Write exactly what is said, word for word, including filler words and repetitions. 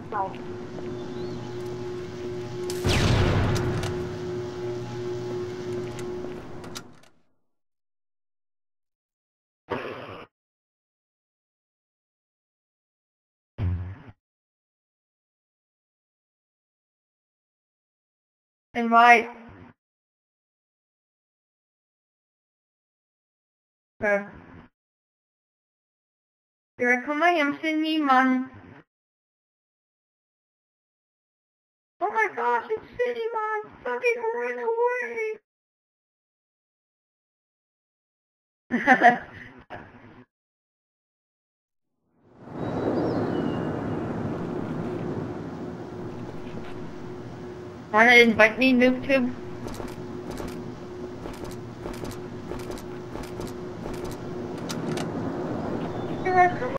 Bye. And why? Okay. Here I come, I am Sydney, man. Oh my gosh, it's Sydney, man. Fucking run away. Wanna invite me, NoobTube? Here I come.